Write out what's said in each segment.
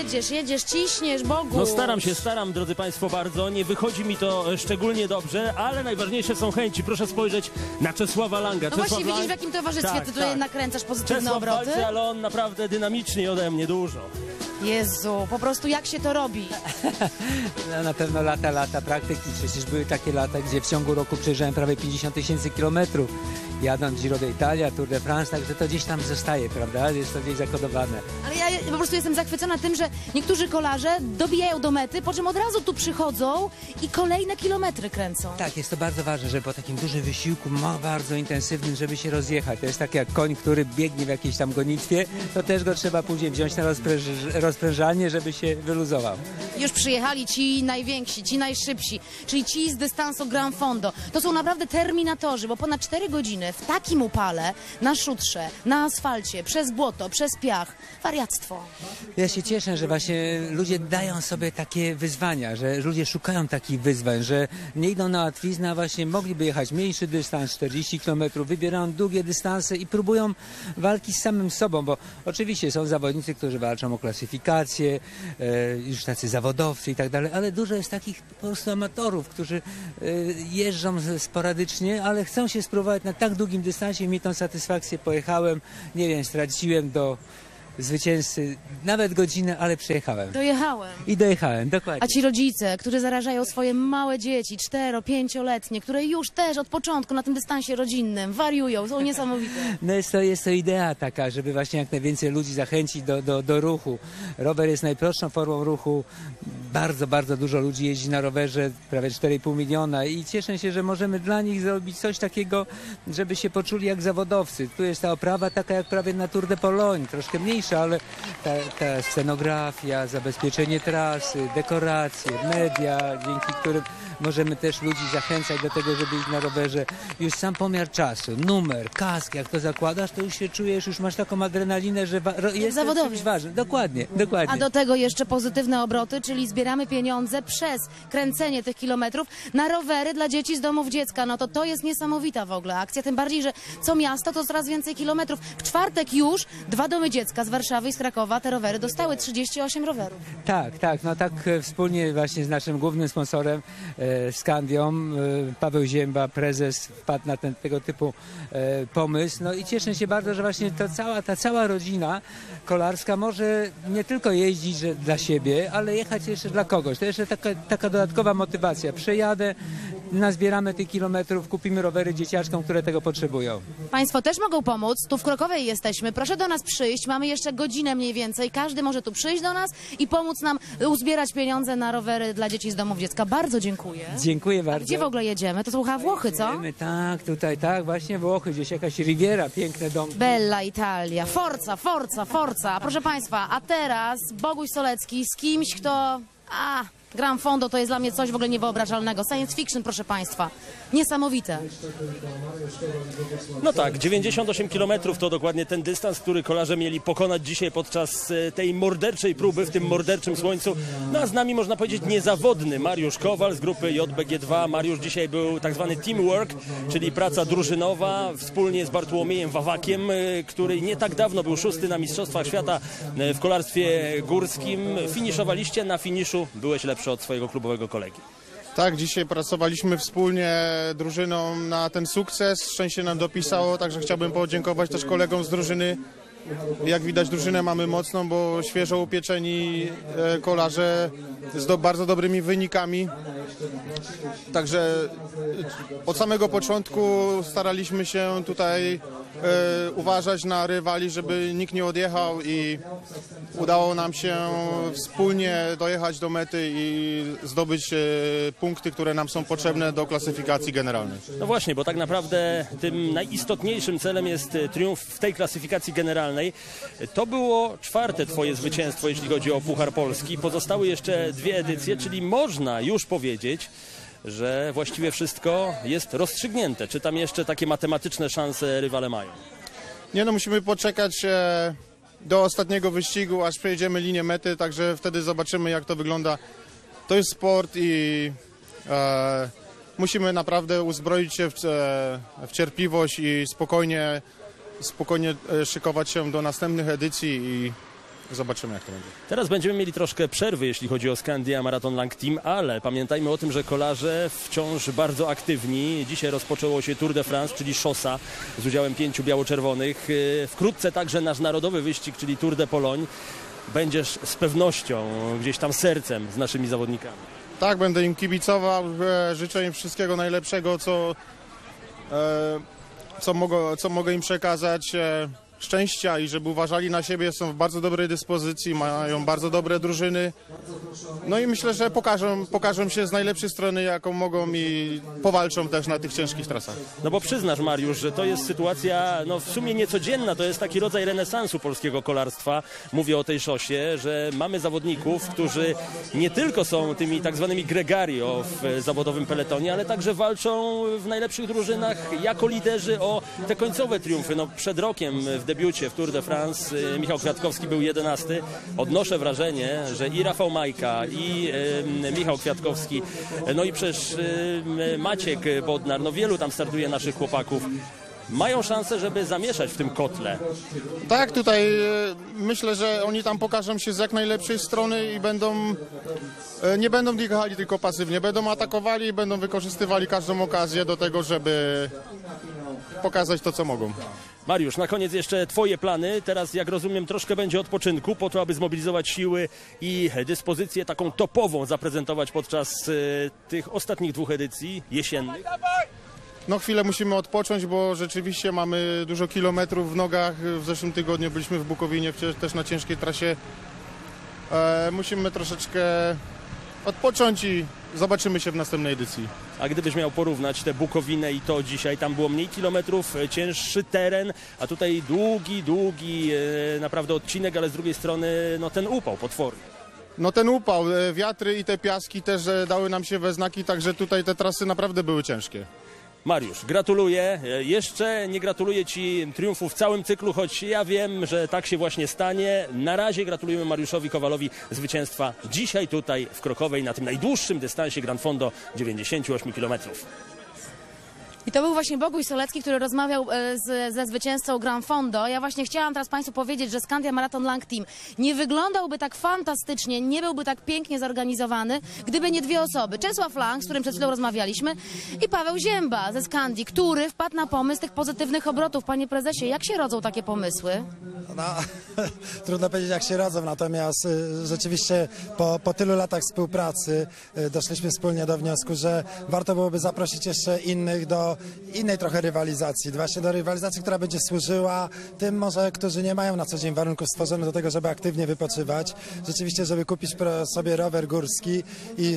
jedziesz, ciśniesz, Bogu. No staram, drodzy Państwo, bardzo. Nie wychodzi mi to szczególnie dobrze, ale najważniejsze są chęci. Proszę spojrzeć na Czesława Langa. No właśnie widzisz, w jakim towarzystwie ty tutaj nakręcasz pozytywne Czesław obroty? walczy, ale on naprawdę dynamiczniej ode mnie dużo. Jezu, po prostu jak się to robi? No, na pewno lata praktyki. Przecież były takie lata, gdzie w ciągu roku przejeżdżałem prawie 50 000 kilometrów. Jadąc Giro d'Italia, Tour de France, także to gdzieś tam zostaje, prawda? Jest to gdzieś zakodowane. Ale ja po prostu jestem zachwycona tym, że niektórzy kolarze dobijają do mety, po czym od razu tu przychodzą i kolejne kilometry kręcą. Tak, jest to bardzo ważne, żeby po takim dużym wysiłku, bardzo intensywnym, żeby się rozjechać. To jest tak jak koń, który biegnie w jakiejś tam gonitwie, to też go trzeba później wziąć na rozprężanie, żeby się wyluzował. Już przyjechali ci najwięksi, ci najszybsi, czyli ci z dystansu Gran Fondo. To są naprawdę terminatorzy, bo ponad 4 godziny w takim upale, na szutrze, na asfalcie, przez błoto, przez piach. Wariactwo. Ja się cieszę, że właśnie ludzie dają sobie takie wyzwania, że ludzie szukają takich wyzwań, że nie idą na łatwiznę, a właśnie mogliby jechać mniejszy dystans, 40 km, wybierają długie dystanse i próbują walki z samym sobą, bo oczywiście są zawodnicy, którzy walczą o klasyfikację, już tacy zawodowcy i tak dalej, ale dużo jest takich po prostu amatorów, którzy jeżdżą sporadycznie, ale chcą się spróbować na tak długim dystansie i mi tą satysfakcję. Pojechałem, nie wiem, straciłem do zwycięzcy nawet godzinę, ale przejechałem. Dojechałem. I dojechałem, dokładnie. A ci rodzice, którzy zarażają swoje małe dzieci, 4-, 5-letnie, które już też od początku na tym dystansie rodzinnym wariują, są niesamowite. No jest to idea taka, żeby właśnie jak najwięcej ludzi zachęcić do ruchu. Rower jest najprostszą formą ruchu. Bardzo dużo ludzi jeździ na rowerze, prawie 4,5 miliona i cieszę się, że możemy dla nich zrobić coś takiego, żeby się poczuli jak zawodowcy. Tu jest ta oprawa taka jak prawie na Tour de Pologne, troszkę mniejsza, ale ta scenografia, zabezpieczenie trasy, dekoracje, media, dzięki którym możemy też ludzi zachęcać do tego, żeby iść na rowerze. Już sam pomiar czasu, numer, kask, jak to zakładasz, to już się czujesz, już masz taką adrenalinę, że jest to czymś ważnym. Dokładnie. A do tego jeszcze pozytywne obroty, czyli zbieramy pieniądze przez kręcenie tych kilometrów na rowery dla dzieci z domów dziecka. No to jest niesamowita w ogóle akcja, tym bardziej, że co miasto to coraz więcej kilometrów. W czwartek już 2 domy dziecka z Warszawy i z Krakowa te rowery dostały 38 rowerów. Tak, no tak wspólnie właśnie z naszym głównym sponsorem Scandią, Paweł Zięba, prezes, wpadł na tego typu pomysł. No i cieszę się bardzo, że właśnie ta cała rodzina kolarska może nie tylko jeździć dla siebie, ale jechać jeszcze dla kogoś. To jeszcze taka dodatkowa motywacja. Przejadę, nazbieramy tych kilometrów, kupimy rowery dzieciaczkom, które tego potrzebują. Państwo też mogą pomóc. Tu w Krokowej jesteśmy. Proszę do nas przyjść. Mamy jeszcze godzinę mniej więcej. Każdy może tu przyjść do nas i pomóc nam uzbierać pieniądze na rowery dla dzieci z domów dziecka. Bardzo dziękuję. Dziękuję bardzo. Gdzie w ogóle jedziemy? To są chyba Włochy, co? Jedziemy, tak, tutaj, tak, właśnie Włochy, gdzieś jakaś Riviera, piękne domki. Bella Italia. Forza. Proszę Państwa, a teraz Boguś Solecki z kimś, kto... Gran Fondo to jest dla mnie coś w ogóle niewyobrażalnego. Science fiction, proszę Państwa. Niesamowite. No tak, 98 km to dokładnie ten dystans, który kolarze mieli pokonać dzisiaj podczas tej morderczej próby w tym morderczym słońcu. No a z nami można powiedzieć niezawodny Mariusz Kowal z grupy JBG2. Mariusz dzisiaj był tak zwany teamwork, czyli praca drużynowa wspólnie z Bartłomiejem Wawakiem, który nie tak dawno był 6. na Mistrzostwach Świata w kolarstwie górskim. Finiszowaliście, na finiszu byłeś lepszy od swojego klubowego kolegi. Tak, dzisiaj pracowaliśmy wspólnie drużyną na ten sukces. Szczęście nam dopisało, także chciałbym podziękować też kolegom z drużyny. Jak widać, drużynę mamy mocną, bo świeżo upieczeni kolarze z bardzo dobrymi wynikami. Także od samego początku staraliśmy się tutaj uważać na rywali, żeby nikt nie odjechał i udało nam się wspólnie dojechać do mety i zdobyć punkty, które nam są potrzebne do klasyfikacji generalnej. No właśnie, bo tak naprawdę tym najistotniejszym celem jest triumf w tej klasyfikacji generalnej. To było 4. twoje zwycięstwo, jeśli chodzi o Puchar Polski. Pozostały jeszcze 2 edycje, czyli można już powiedzieć, że właściwie wszystko jest rozstrzygnięte. Czy tam jeszcze takie matematyczne szanse rywale mają? Nie no, musimy poczekać do ostatniego wyścigu, aż przejdziemy linię mety, także wtedy zobaczymy, jak to wygląda. To jest sport i musimy naprawdę uzbroić się w cierpliwość i spokojnie szykować się do następnych edycji i zobaczymy, jak to będzie. Teraz będziemy mieli troszkę przerwy, jeśli chodzi o Scandia Marathon Lang Team, ale pamiętajmy o tym, że kolarze wciąż bardzo aktywni. Dzisiaj rozpoczęło się Tour de France, czyli szosa z udziałem 5 biało-czerwonych. Wkrótce także nasz narodowy wyścig, czyli Tour de Pologne. Będziesz z pewnością gdzieś tam sercem z naszymi zawodnikami. Tak, będę im kibicował, życzę im wszystkiego najlepszego, co mogę im przekazać, szczęścia i żeby uważali na siebie, są w bardzo dobrej dyspozycji, mają bardzo dobre drużyny. No i myślę, że pokażą się z najlepszej strony, jaką mogą i powalczą też na tych ciężkich trasach. No bo przyznasz, Mariusz, że to jest sytuacja no w sumie niecodzienna, to jest taki rodzaj renesansu polskiego kolarstwa. Mówię o tej szosie, że mamy zawodników, którzy nie tylko są tymi tak zwanymi gregario w zawodowym peletonie, ale także walczą w najlepszych drużynach jako liderzy o te końcowe triumfy. No przed rokiem w debiucie w Tour de France Michał Kwiatkowski był 11. Odnoszę wrażenie, że i Rafał Majka, i Michał Kwiatkowski, no i przecież Maciek Bodnar, no wielu tam startuje naszych chłopaków, mają szansę, żeby zamieszać w tym kotle. Tak, tutaj myślę, że oni tam pokażą się z jak najlepszej strony i nie będą jechali tylko pasywnie, będą atakowali i będą wykorzystywali każdą okazję do tego, żeby pokazać to, co mogą. Mariusz, na koniec jeszcze twoje plany. Teraz, jak rozumiem, troszkę będzie odpoczynku po to, aby zmobilizować siły i dyspozycję taką topową zaprezentować podczas tych ostatnich 2 edycji jesiennych. No chwilę musimy odpocząć, bo rzeczywiście mamy dużo kilometrów w nogach. W zeszłym tygodniu byliśmy w Bukowinie też na ciężkiej trasie. Musimy troszeczkę odpocząć i zobaczymy się w następnej edycji. A gdybyś miał porównać tę Bukowinę i to dzisiaj, tam było mniej kilometrów, cięższy teren, a tutaj długi naprawdę odcinek, ale z drugiej strony no ten upał potworny. No ten upał, wiatry i te piaski też dały nam się we znaki, także tutaj te trasy naprawdę były ciężkie. Mariusz, gratuluję. Jeszcze nie gratuluję Ci triumfu w całym cyklu, choć ja wiem, że tak się właśnie stanie. Na razie gratulujemy Mariuszowi Kowalowi zwycięstwa dzisiaj tutaj w Krokowej na tym najdłuższym dystansie Gran Fondo 98 km. I to był właśnie Boguś Solecki, który rozmawiał ze zwycięzcą Gran Fondo. Ja właśnie chciałam teraz Państwu powiedzieć, że Scandia Marathon Lang Team nie wyglądałby tak fantastycznie, nie byłby tak pięknie zorganizowany, gdyby nie 2 osoby. Czesław Lang, z którym przed chwilą rozmawialiśmy, i Paweł Zięba ze Scandii, który wpadł na pomysł tych pozytywnych obrotów. Panie prezesie, jak się rodzą takie pomysły? No, trudno powiedzieć, jak się rodzą, natomiast rzeczywiście po tylu latach współpracy doszliśmy wspólnie do wniosku, że warto byłoby zaprosić jeszcze innych do innej trochę rywalizacji, właśnie do rywalizacji, która będzie służyła tym może, którzy nie mają na co dzień warunków stworzonych do tego, żeby aktywnie wypoczywać, rzeczywiście, żeby kupić sobie rower górski i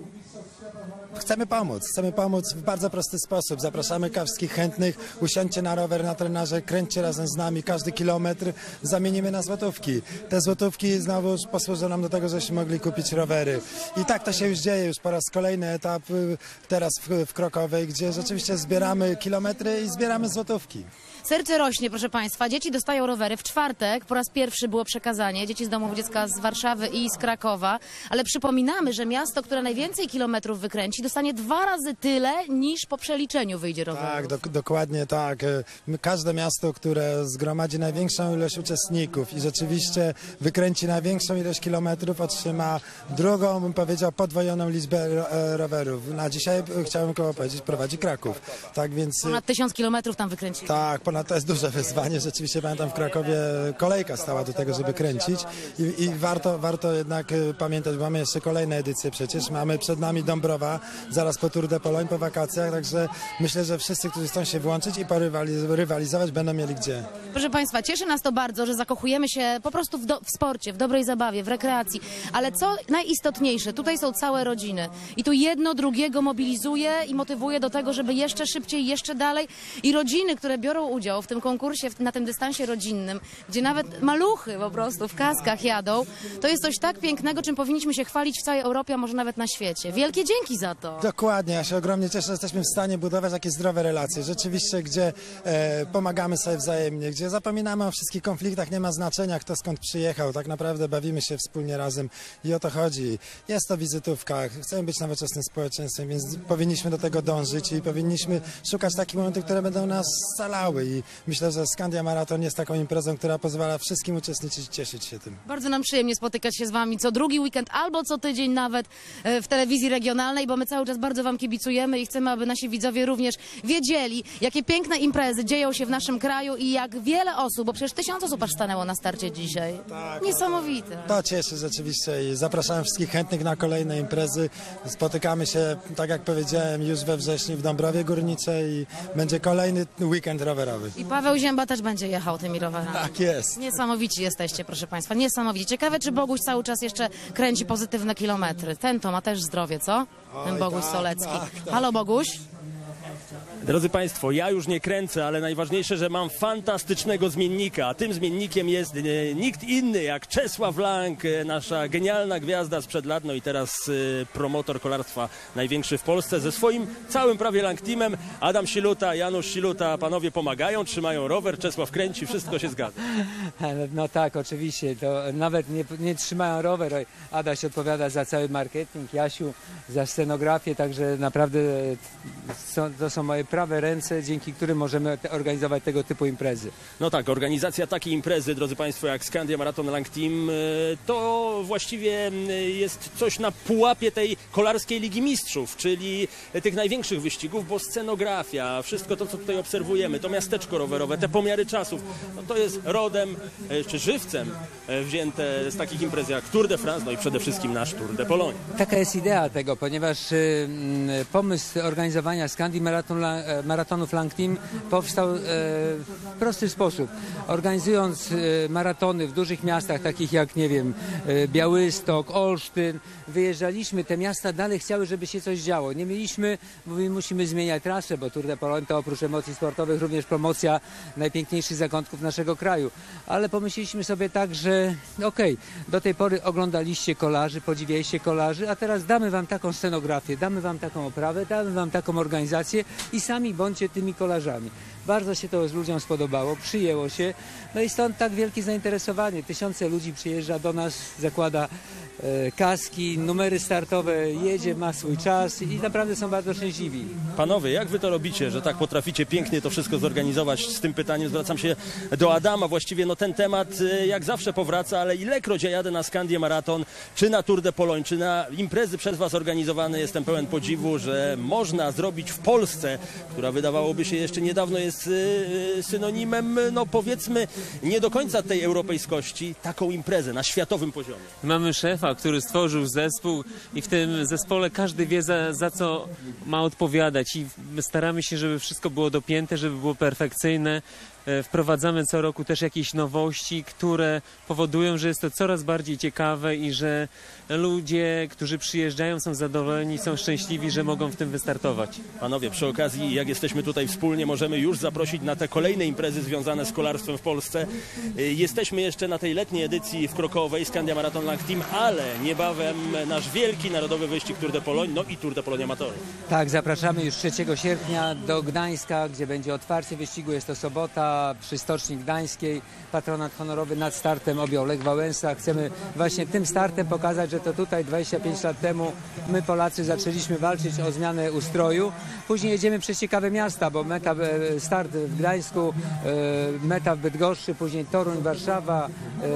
chcemy pomóc w bardzo prosty sposób. Zapraszamy wszystkich chętnych, usiądźcie na rower, na trenażer, kręćcie razem z nami, każdy kilometr zamienimy na złotówki. Te złotówki znowu już posłużą nam do tego, żebyśmy mogli kupić rowery. I tak to się już dzieje, już po raz kolejny etap teraz w Krokowej, gdzie rzeczywiście zbieramy kilometry i zbieramy złotówki. Serce rośnie, proszę Państwa. Dzieci dostają rowery. W czwartek po raz pierwszy było przekazanie. Dzieci z domów dziecka z Warszawy i z Krakowa. Ale przypominamy, że miasto, które najwięcej kilometrów wykręci, dostanie 2 razy tyle, niż po przeliczeniu wyjdzie roweru. Tak, dokładnie tak. Każde miasto, które zgromadzi największą ilość uczestników i rzeczywiście wykręci największą ilość kilometrów, otrzyma drugą, bym powiedział, podwojoną liczbę rowerów. Na dzisiaj, chciałem powiedzieć, prowadzi Kraków. Tak więc... Ponad 1000 kilometrów tam wykręcili. Tak, to jest duże wyzwanie. Rzeczywiście pamiętam, w Krakowie kolejka stała do tego, żeby kręcić i warto jednak pamiętać, bo mamy jeszcze kolejne edycje przecież. Mamy przed nami Dąbrowa, zaraz po Tour de Pologne, po wakacjach, także myślę, że wszyscy, którzy chcą się włączyć i porywalizować, będą mieli gdzie. Proszę Państwa, cieszy nas to bardzo, że zakochujemy się po prostu w sporcie, w dobrej zabawie, w rekreacji. Ale co najistotniejsze, tutaj są całe rodziny. I tu jedno drugiego mobilizuje i motywuje do tego, żeby jeszcze szybciej, jeszcze dalej. I rodziny, które biorą udział w tym konkursie, na tym dystansie rodzinnym, gdzie nawet maluchy po prostu w kaskach jadą, to jest coś tak pięknego, czym powinniśmy się chwalić w całej Europie, a może nawet na świecie. Wielkie dzięki za to. Dokładnie, ja się ogromnie cieszę, że jesteśmy w stanie budować takie zdrowe relacje. Rzeczywiście, gdzie pomagamy sobie wzajemnie, gdzie zapominamy o wszystkich konfliktach, nie ma znaczenia, kto skąd przyjechał. Tak naprawdę bawimy się wspólnie razem i o to chodzi. Jest to wizytówka, chcemy być nowoczesnym społeczeństwem, więc powinniśmy do tego dążyć i powinniśmy szukać takich momentów, które będą nas scalały. i myślę, że Skandia Maraton jest taką imprezą, która pozwala wszystkim uczestniczyć i cieszyć się tym. Bardzo nam przyjemnie spotykać się z wami co drugi weekend albo co tydzień nawet w telewizji regionalnej, bo my cały czas bardzo wam kibicujemy i chcemy, aby nasi widzowie również wiedzieli, jakie piękne imprezy dzieją się w naszym kraju i jak wiele osób, bo przecież 1000 osób aż stanęło na starcie dzisiaj. Tak. Niesamowite. To cieszy rzeczywiście i zapraszam wszystkich chętnych na kolejne imprezy. Spotykamy się, tak jak powiedziałem, już we wrześniu w Dąbrowie Górniczej i będzie kolejny weekend rowerowy. I Paweł Zięba też będzie jechał tymi rowerami. Tak jest. Niesamowici jesteście, proszę państwa, niesamowici. Ciekawe, czy Boguś cały czas jeszcze kręci pozytywne kilometry. Ten to ma też zdrowie, co? Ten Oj, Boguś tak, Solecki. tak. Halo Boguś? Drodzy Państwo, ja już nie kręcę, ale najważniejsze, że mam fantastycznego zmiennika. A tym zmiennikiem jest nikt inny jak Czesław Lang, nasza genialna gwiazda sprzed lat, no i teraz promotor kolarstwa największy w Polsce ze swoim całym prawie Lang Teamem. Adam Siluta, Janusz Siluta, panowie pomagają, trzymają rower, Czesław kręci, wszystko się zgadza. No tak, oczywiście, to nawet nie trzymają rower. Oj, Adaś odpowiada za cały marketing, Jasiu za scenografię, także naprawdę to są moje prawe ręce, dzięki którym możemy organizować tego typu imprezy. No tak, organizacja takiej imprezy, drodzy Państwo, jak Skandia Maraton Lang Team, to właściwie jest coś na pułapie tej kolarskiej Ligi Mistrzów, czyli tych największych wyścigów, bo scenografia, wszystko to, co tutaj obserwujemy, to miasteczko rowerowe, te pomiary czasów, no to jest rodem, czy żywcem wzięte z takich imprez jak Tour de France, no i przede wszystkim nasz Tour de Pologne. Taka jest idea tego, ponieważ pomysł organizowania Skandii Maratonów Lang Team powstał w prosty sposób. Organizując maratony w dużych miastach, takich jak, nie wiem, Białystok, Olsztyn, wyjeżdżaliśmy, te miasta dalej chciały, żeby się coś działo. Nie mieliśmy, musimy zmieniać trasę, bo Tour de Pologne to oprócz emocji sportowych również promocja najpiękniejszych zakątków naszego kraju. Ale pomyśleliśmy sobie tak, że okej, do tej pory oglądaliście kolarzy, podziwialiście kolarzy, a teraz damy wam taką scenografię, damy wam taką oprawę, damy wam taką organizację i sami bądźcie tymi kolarzami. Bardzo się to ludziom spodobało, przyjęło się, no i stąd tak wielkie zainteresowanie. Tysiące ludzi przyjeżdża do nas, zakłada kaski, numery startowe, jedzie, ma swój czas i naprawdę są bardzo szczęśliwi. Panowie, jak wy to robicie, że tak potraficie pięknie to wszystko zorganizować? Z tym pytaniem zwracam się do Adama. Właściwie no ten temat jak zawsze powraca, ale ilekroć ja jadę na Skandię Maraton, czy na Tour de Pologne, czy na imprezy przez was organizowane, jestem pełen podziwu, że można zrobić w Polsce, która wydawałoby się jeszcze niedawno jest synonimem, no powiedzmy, nie do końca tej europejskości, taką imprezę na światowym poziomie. Mamy szefa, który stworzył zespół i w tym zespole każdy wie za co ma odpowiadać i staramy się, żeby wszystko było dopięte, żeby było perfekcyjne. Wprowadzamy co roku też jakieś nowości, które powodują, że jest to coraz bardziej ciekawe i że ludzie, którzy przyjeżdżają, są zadowoleni, są szczęśliwi, że mogą w tym wystartować. Panowie, przy okazji, jak jesteśmy tutaj wspólnie, możemy już zaprosić na te kolejne imprezy związane z kolarstwem w Polsce. Jesteśmy jeszcze na tej letniej edycji w Krokowej, Skandia Maraton Lang Team, ale niebawem nasz wielki narodowy wyścig Tour de Pologne, no i Tour de Pologne Amatorów. Tak, zapraszamy już 3 sierpnia do Gdańska, gdzie będzie otwarcie wyścigu, jest to sobota przy Stoczni Gdańskiej. Patronat honorowy nad startem objął Lech Wałęsa. Chcemy właśnie tym startem pokazać, że to tutaj 25 lat temu my Polacy zaczęliśmy walczyć o zmianę ustroju. Później jedziemy przez ciekawe miasta, bo start w Gdańsku, meta w Bydgoszczy, później Toruń, Warszawa,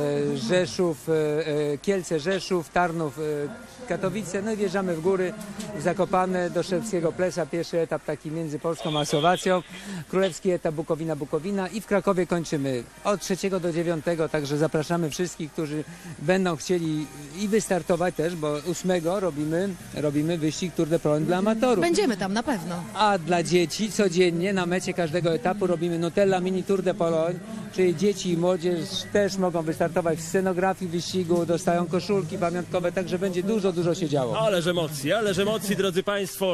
Rzeszów, Kielce, Rzeszów, Tarnów, Katowice, no i wjeżdżamy w góry, w Zakopane do Szewskiego Plesa, pierwszy etap taki między Polską a Słowacją, królewski etap Bukowina i w Krakowie kończymy od 3 do 9, także zapraszamy wszystkich, którzy będą chcieli i wystartować też, bo 8 robimy wyścig Tour de Pologne dla amatorów. Będziemy tam na pewno. A dla dzieci codziennie na mecie każdego etapu robimy Nutella Mini Tour de Pologne, czyli dzieci i młodzież też mogą wystartować w scenografii wyścigu, dostają koszulki pamiątkowe, także będzie dużo się działo. Ależ emocji, drodzy Państwo,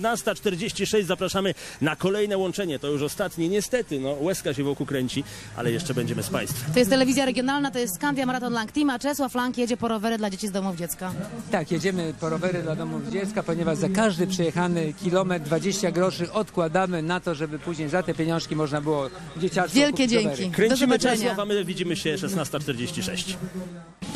16:46, zapraszamy na kolejne łączenie, to już ostatnie, niestety, no łezka się wokół kręci, ale jeszcze będziemy z Państwem. To jest telewizja regionalna, to jest Skandia Maraton Lang Team, a Czesław Lang jedzie po rowery dla dzieci z domów dziecka. Tak, jedziemy po rowery dla domów dziecka, ponieważ za każdy przejechany kilometr 20 groszy odkładamy na to, żeby później za te pieniążki można było dzieciaczkom Wielkie kupić rowery. dzięki. Do Kręcimy zobaczenia. Czesław, a my widzimy się 16:46.